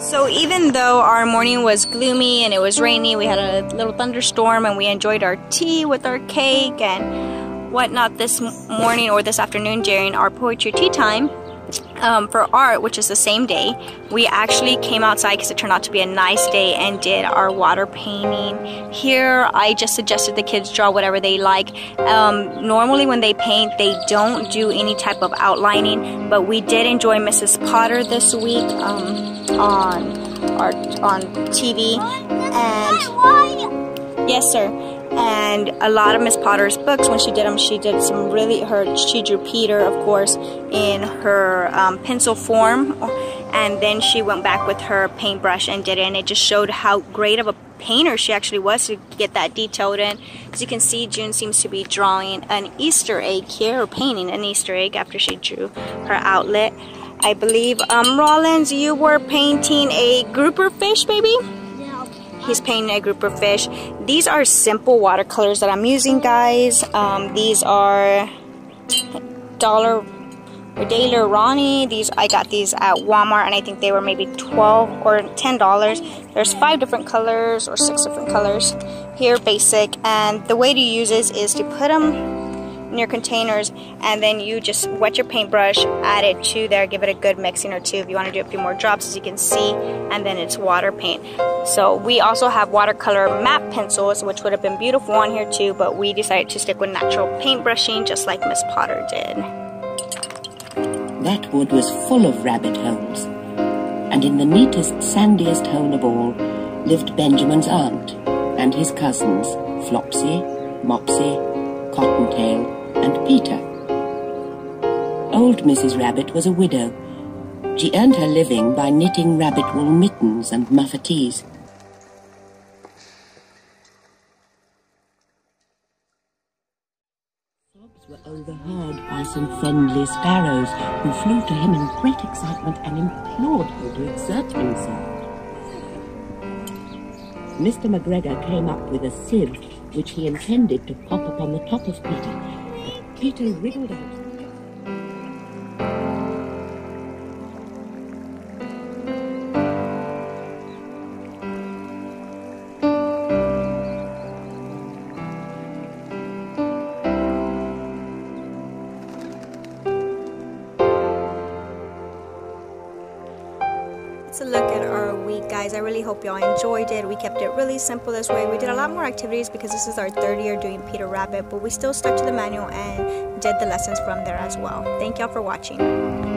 So even though our morning was gloomy and it was rainy, we had a little thunderstorm and we enjoyed our tea with our cake and whatnot this morning or this afternoon during our poetry tea time. For art, which is the same day, we actually came outside because it turned out to be a nice day and did our water painting. Here I just suggested the kids draw whatever they like. Normally when they paint they don't do any type of outlining, but we did enjoy Mrs. Potter this week on TV, and yes sir, and a lot of Miss Potter's books, when she did them, she did some really, she drew Peter, of course, in her pencil form, and then she went back with her paintbrush and did it, and it just showed how great of a painter she actually was to get that detailed in. As you can see, June seems to be drawing an Easter egg here, or painting an Easter egg after she drew her outlet. I believe, Rollins, you were painting a grouper fish, baby? He's painting a grouper fish. These are simple watercolors that I'm using, guys. These are Daler Ronnie. I got these at Walmart, and I think they were maybe $12 or $10. There's 5 different colors or 6 different colors here, basic. And the way to use this is to put them in your containers, and then you just wet your paintbrush, add it to there, give it a good mixing or two if you want to do a few more drops, as you can see, and then it's water paint. So we also have watercolor matte pencils, which would have been beautiful on here too, but we decided to stick with natural paintbrushing, just like Miss Potter did. That wood was full of rabbit holes, and in the neatest, sandiest hole of all lived Benjamin's aunt and his cousins, Flopsy, Mopsy, Cottontail, and Peter. Old Mrs. Rabbit was a widow. She earned her living by knitting rabbit wool mittens and muffetees. Sobs were overheard by some friendly sparrows who flew to him in great excitement and implored him to exert himself. Mr. McGregor came up with a sieve which he intended to pop upon the top of Peter. Peter wriggled out. It's a look at our week, guys. I really hope y'all enjoyed it. We kept it really simple this way. We did a lot more activities because this is our 3rd year doing Peter Rabbit, but we still stuck to the manual and did the lessons from there as well. Thank y'all for watching.